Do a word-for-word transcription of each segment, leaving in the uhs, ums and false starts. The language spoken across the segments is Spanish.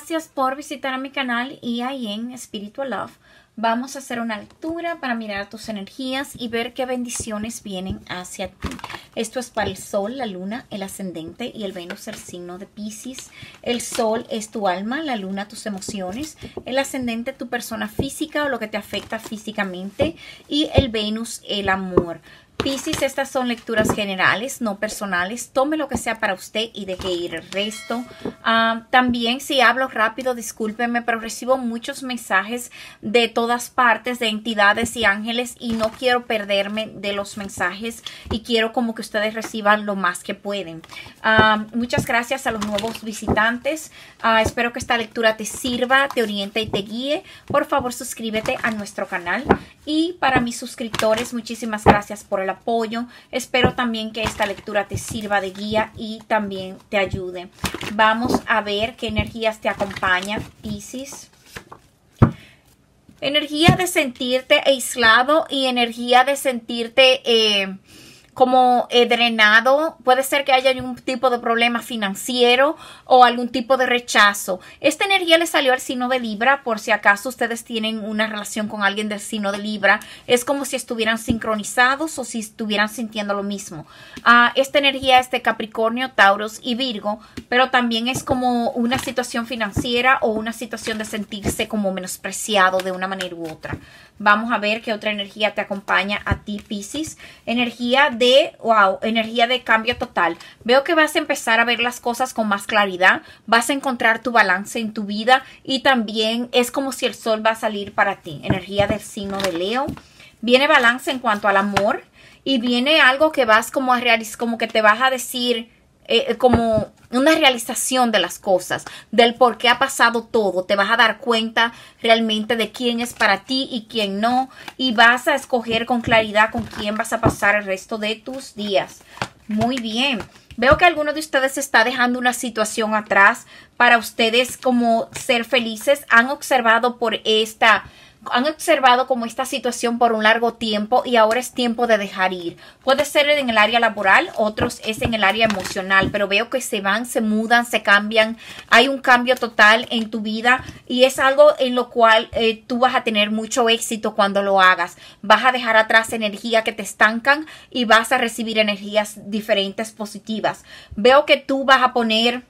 gracias por visitar a mi canal y ahí en Spiritual Love. Vamos a hacer una lectura para mirar tus energías y ver qué bendiciones vienen hacia ti. Esto es para el Sol, la Luna, el Ascendente y el Venus, el signo de Piscis. El Sol es tu alma, la Luna tus emociones, el Ascendente tu persona física o lo que te afecta físicamente y el Venus el amor. Piscis, estas son lecturas generales, no personales. Tome lo que sea para usted y deje ir el resto. Uh, también, si hablo rápido, discúlpenme, pero recibo muchos mensajes de todas partes, de entidades y ángeles, y no quiero perderme de los mensajes y quiero como que ustedes reciban lo más que pueden. Uh, muchas gracias a los nuevos visitantes. Uh, espero que esta lectura te sirva, te oriente y te guíe. Por favor, suscríbete a nuestro canal. Y para mis suscriptores, muchísimas gracias por el apoyo. Espero también que esta lectura te sirva de guía y también te ayude. Vamos a ver qué energías te acompañan, Piscis. Energía de sentirte aislado y energía de sentirte eh, como eh, drenado. Puede ser que haya algún tipo de problema financiero o algún tipo de rechazo. Esta energía le salió al signo de Libra, por si acaso ustedes tienen una relación con alguien del signo de Libra. Es como si estuvieran sincronizados o si estuvieran sintiendo lo mismo. Uh, esta energía es de Capricornio, Tauros y Virgo, pero también es como una situación financiera o una situación de sentirse como menospreciado de una manera u otra. Vamos a ver qué otra energía te acompaña a ti, Piscis. Energía de, wow, energía de cambio total. Veo que vas a empezar a ver las cosas con más claridad. Vas a encontrar tu balance en tu vida y también es como si el sol va a salir para ti. Energía del signo de Leo. Viene balance en cuanto al amor y viene algo que vas como a realizar, como que te vas a decir... Eh, como una realización de las cosas, del por qué ha pasado todo. Te vas a dar cuenta realmente de quién es para ti y quién no. Y vas a escoger con claridad con quién vas a pasar el resto de tus días. Muy bien. Veo que alguno de ustedes está dejando una situación atrás para ustedes como ser felices. Han observado por esta... Han observado como esta situación por un largo tiempo y ahora es tiempo de dejar ir. Puede ser en el área laboral, otros es en el área emocional, pero veo que se van, se mudan, se cambian. Hay un cambio total en tu vida y es algo en lo cual eh, tú vas a tener mucho éxito cuando lo hagas. Vas a dejar atrás energía que te estancan y vas a recibir energías diferentes, positivas. Veo que tú vas a poner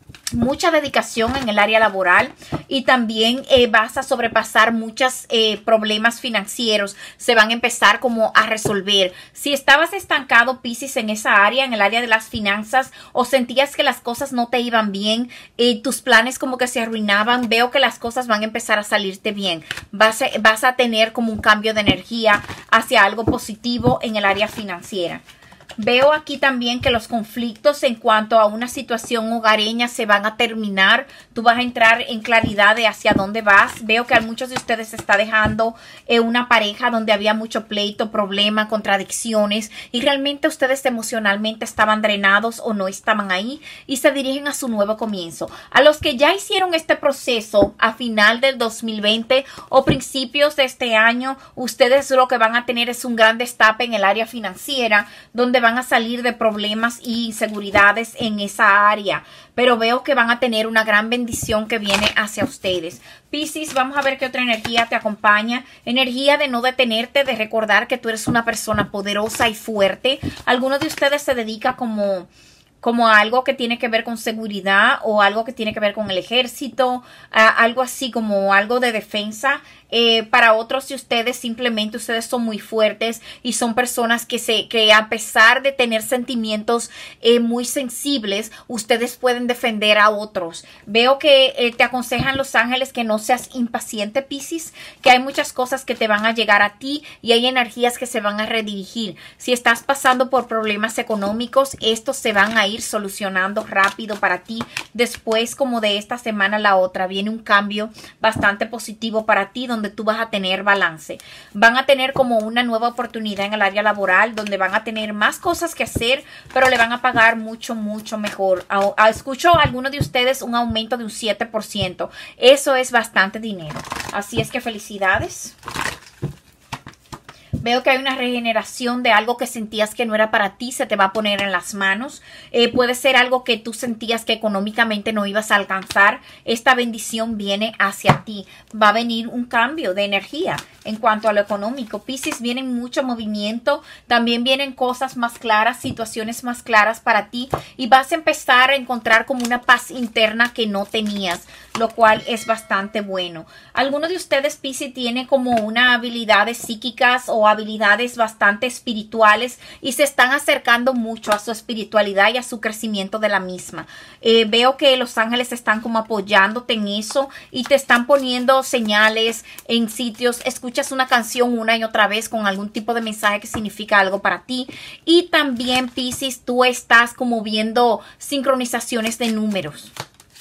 mucha dedicación en el área laboral y también eh, vas a sobrepasar muchos eh, problemas financieros. Se van a empezar como a resolver. Si estabas estancado, Piscis, en esa área, en el área de las finanzas, o sentías que las cosas no te iban bien, eh, tus planes como que se arruinaban, veo que las cosas van a empezar a salirte bien. Vas a, vas a tener como un cambio de energía hacia algo positivo en el área financiera. Veo aquí también que los conflictos en cuanto a una situación hogareña se van a terminar. Tú vas a entrar en claridad de hacia dónde vas. Veo que a muchos de ustedes se está dejando eh, una pareja donde había mucho pleito, problema, contradicciones. Y realmente ustedes emocionalmente estaban drenados o no estaban ahí. Y se dirigen a su nuevo comienzo. A los que ya hicieron este proceso a final del dos mil veinte o principios de este año, ustedes lo que van a tener es un gran destape en el área financiera, donde van a salir de problemas e inseguridades en esa área, pero veo que van a tener una gran bendición que viene hacia ustedes. Piscis, vamos a ver qué otra energía te acompaña. Energía de no detenerte, de recordar que tú eres una persona poderosa y fuerte. Algunos de ustedes se dedica como... como algo que tiene que ver con seguridad o algo que tiene que ver con el ejército, uh, algo así como algo de defensa. Eh, para otros de ustedes simplemente ustedes son muy fuertes y son personas que, se, que a pesar de tener sentimientos eh, muy sensibles, ustedes pueden defender a otros. Veo que eh, te aconsejan los ángeles que no seas impaciente, Piscis, que hay muchas cosas que te van a llegar a ti y hay energías que se van a redirigir. Si estás pasando por problemas económicos, estos se van a ir solucionando rápido para ti. Después, como de esta semana a la otra, viene un cambio bastante positivo para ti, donde tú vas a tener balance. Van a tener como una nueva oportunidad en el área laboral, donde van a tener más cosas que hacer, pero le van a pagar mucho, mucho mejor. A, a, escucho a algunos de ustedes un aumento de un siete por ciento. Eso es bastante dinero. Así es que felicidades. Veo que hay una regeneración de algo que sentías que no era para ti, se te va a poner en las manos. Eh, puede ser algo que tú sentías que económicamente no ibas a alcanzar. Esta bendición viene hacia ti. Va a venir un cambio de energía en cuanto a lo económico. Piscis, viene mucho movimiento. También vienen cosas más claras, situaciones más claras para ti. Y vas a empezar a encontrar como una paz interna que no tenías, lo cual es bastante bueno. Algunos de ustedes, Piscis, tiene como una habilidades psíquicas o habilidades bastante espirituales y se están acercando mucho a su espiritualidad y a su crecimiento de la misma. Eh, veo que los ángeles están como apoyándote en eso y te están poniendo señales en sitios. Escuchas una canción una y otra vez con algún tipo de mensaje que significa algo para ti. Y también, Piscis, tú estás como viendo sincronizaciones de números.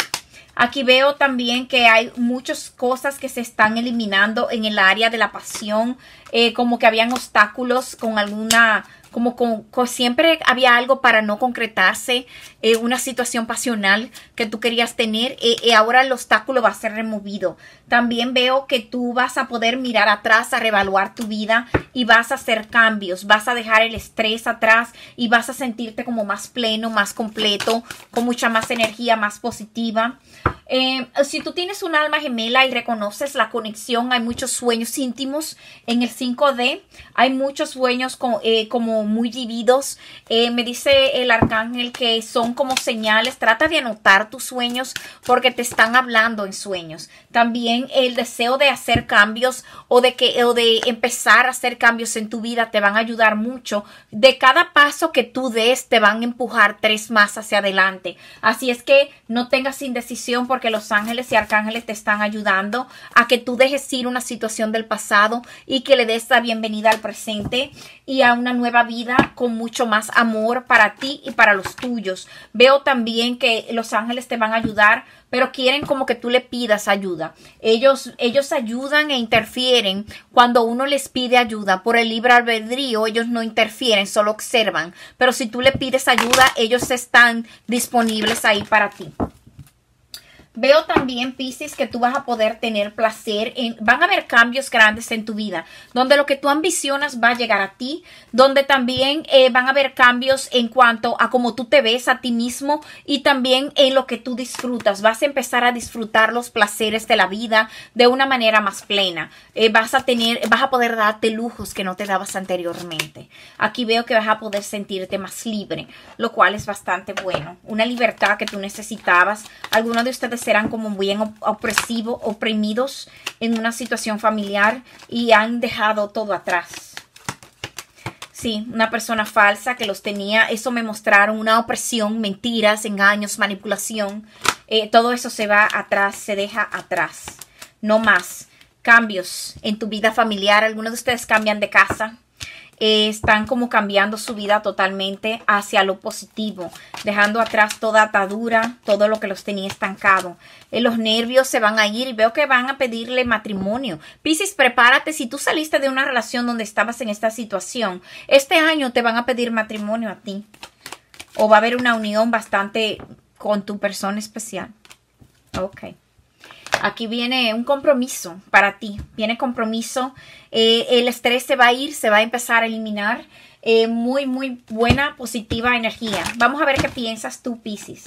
Aquí veo también que hay muchas cosas que se están eliminando en el área de la pasión, eh, como que habían obstáculos con alguna, como con, con siempre había algo para no concretarse, eh, una situación pasional que tú querías tener, y eh, eh, ahora el obstáculo va a ser removido. También veo que tú vas a poder mirar atrás, a reevaluar tu vida y vas a hacer cambios, vas a dejar el estrés atrás y vas a sentirte como más pleno, más completo, con mucha más energía, más positiva. Eh, si tú tienes un alma gemela y reconoces la conexión, hay muchos sueños íntimos en el cinco D, hay muchos sueños con, eh, como muy vividos. Eh, me dice el arcángel que son como señales. Trata de anotar tus sueños porque te están hablando en sueños. También el deseo de hacer cambios o de, que, o de empezar a hacer cambios en tu vida te van a ayudar mucho. De cada paso que tú des te van a empujar tres más hacia adelante. Así es que no tengas indecisión porque los ángeles y arcángeles te están ayudando a que tú dejes ir una situación del pasado y que le des la bienvenida al presente y a una nueva vida con mucho más amor para ti y para los tuyos. Veo también que los ángeles te van a ayudar, pero quieren como que tú le pidas ayuda. Ellos, ellos ayudan e interfieren cuando uno les pide ayuda. Por el libre albedrío, ellos no interfieren, solo observan. Pero si tú le pides ayuda, ellos están disponibles ahí para ti. Veo también, Piscis, que tú vas a poder tener placer. En, van a haber cambios grandes en tu vida, donde lo que tú ambicionas va a llegar a ti, donde también eh, van a haber cambios en cuanto a cómo tú te ves a ti mismo y también en lo que tú disfrutas. Vas a empezar a disfrutar los placeres de la vida de una manera más plena. Eh, vas a tener, vas a poder darte lujos que no te dabas anteriormente. Aquí veo que vas a poder sentirte más libre, lo cual es bastante bueno. Una libertad que tú necesitabas. Algunos de ustedes serán como bien opresivos, oprimidos en una situación familiar y han dejado todo atrás. Sí, una persona falsa que los tenía, eso me mostraron, una opresión, mentiras, engaños, manipulación. Eh, todo eso se va atrás, se deja atrás. No más. Cambios en tu vida familiar. Algunos de ustedes cambian de casa. Eh, están como cambiando su vida totalmente hacia lo positivo, dejando atrás toda atadura, todo lo que los tenía estancado. Eh, los nervios se van a ir y veo que van a pedirle matrimonio. Piscis, prepárate. Si tú saliste de una relación donde estabas en esta situación, este año te van a pedir matrimonio a ti. O va a haber una unión bastante con tu persona especial. Ok. Aquí viene un compromiso para ti. Viene compromiso. Eh, el estrés se va a ir, se va a empezar a eliminar. Eh, muy, muy buena, positiva energía. Vamos a ver qué piensas tú, Piscis.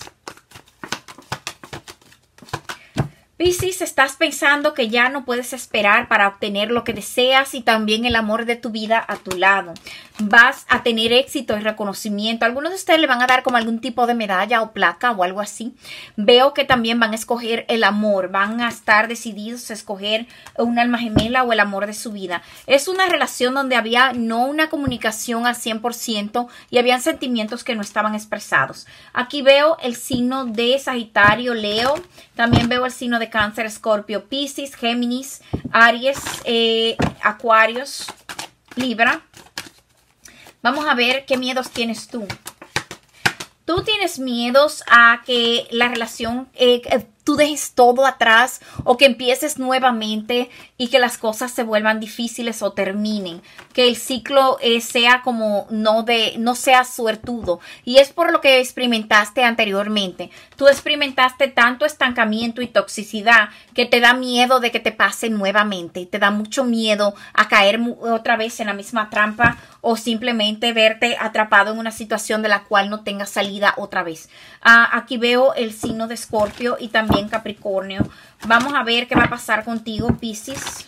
Piscis, estás pensando que ya no puedes esperar para obtener lo que deseas y también el amor de tu vida a tu lado. Vas a tener éxito y reconocimiento. Algunos de ustedes le van a dar como algún tipo de medalla o placa o algo así. Veo que también van a escoger el amor. Van a estar decididos a escoger un alma gemela o el amor de su vida. Es una relación donde había no una comunicación al cien por ciento y habían sentimientos que no estaban expresados. Aquí veo el signo de Sagitario, Leo. También veo el signo de Cáncer, Escorpio, Piscis, Géminis, Aries, eh, Acuarios, Libra. Vamos a ver qué miedos tienes tú. Tú tienes miedos a que la relación, eh, tú dejes todo atrás o que empieces nuevamente y que las cosas se vuelvan difíciles o terminen. Que el ciclo eh, sea como no, de, no sea suertudo. Y es por lo que experimentaste anteriormente. Tú experimentaste tanto estancamiento y toxicidad que te da miedo de que te pase nuevamente. Te da mucho miedo a caer otra vez en la misma trampa o simplemente verte atrapado en una situación de la cual no tengas salida otra vez. Uh, aquí veo el signo de Escorpio y también Capricornio. Vamos a ver qué va a pasar contigo, Piscis.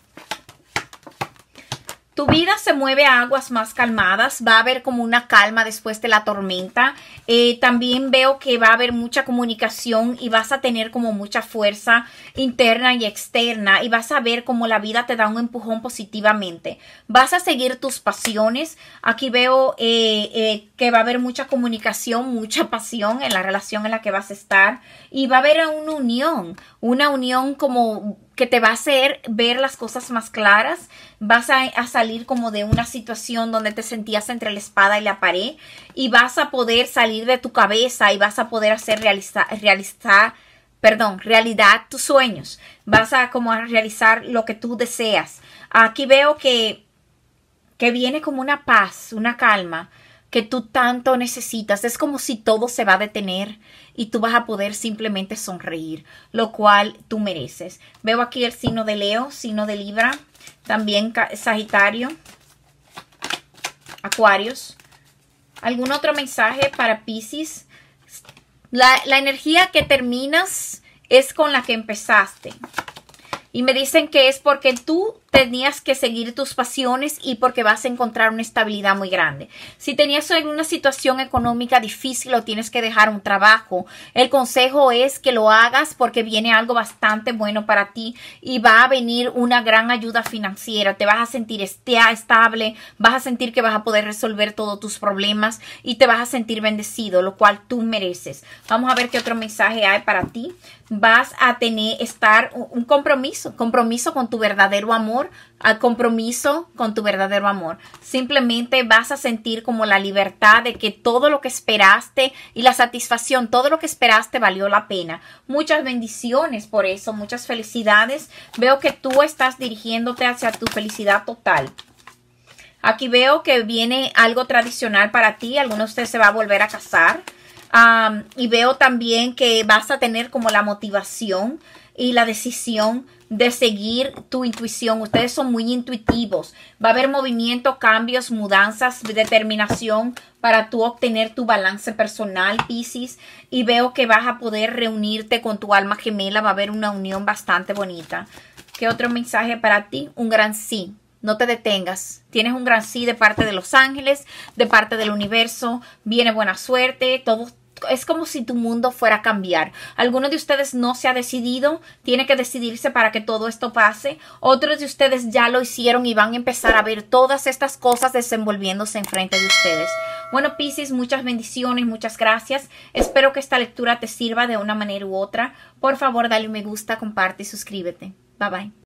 Tu vida se mueve a aguas más calmadas, va a haber como una calma después de la tormenta. Eh, también veo que va a haber mucha comunicación y vas a tener como mucha fuerza interna y externa y vas a ver como la vida te da un empujón positivamente. Vas a seguir tus pasiones. Aquí veo eh, eh, que va a haber mucha comunicación, mucha pasión en la relación en la que vas a estar y va a haber una unión, una unión como que te va a hacer ver las cosas más claras. Vas a, a salir como de una situación donde te sentías entre la espada y la pared y vas a poder salir de tu cabeza y vas a poder hacer realizar, realizar perdón, realidad tus sueños. Vas a como a realizar lo que tú deseas. Aquí veo que, que viene como una paz, una calma que tú tanto necesitas. Es como si todo se va a detener y tú vas a poder simplemente sonreír, lo cual tú mereces. Veo aquí el signo de Leo, signo de Libra, también Sagitario, Acuarios. ¿Algún otro mensaje para Piscis? La, la energía que terminas es con la que empezaste. Y me dicen que es porque tú tenías que seguir tus pasiones y porque vas a encontrar una estabilidad muy grande. Si tenías alguna situación económica difícil o tienes que dejar un trabajo, el consejo es que lo hagas porque viene algo bastante bueno para ti y va a venir una gran ayuda financiera. Te vas a sentir estable, vas a sentir que vas a poder resolver todos tus problemas y te vas a sentir bendecido, lo cual tú mereces. Vamos a ver qué otro mensaje hay para ti. Vas a tener, estar un compromiso, compromiso con tu verdadero amor, al compromiso con tu verdadero amor. Simplemente vas a sentir como la libertad de que todo lo que esperaste y la satisfacción, todo lo que esperaste valió la pena. Muchas bendiciones por eso, muchas felicidades. Veo que tú estás dirigiéndote hacia tu felicidad total. Aquí veo que viene algo tradicional para ti. Alguno de ustedes se va a volver a casar. Um, y veo también que vas a tener como la motivación y la decisión de seguir tu intuición. Ustedes son muy intuitivos. Va a haber movimiento, cambios, mudanzas, determinación para tú obtener tu balance personal, Piscis. Y veo que vas a poder reunirte con tu alma gemela. Va a haber una unión bastante bonita. ¿Qué otro mensaje para ti? Un gran sí. No te detengas. Tienes un gran sí de parte de los ángeles, de parte del universo. Viene buena suerte. Todo es como si tu mundo fuera a cambiar. Algunos de ustedes no se ha decidido. Tiene que decidirse para que todo esto pase. Otros de ustedes ya lo hicieron y van a empezar a ver todas estas cosas desenvolviéndose enfrente de ustedes. Bueno, Piscis, muchas bendiciones, muchas gracias. Espero que esta lectura te sirva de una manera u otra. Por favor, dale un me gusta, comparte y suscríbete. Bye bye.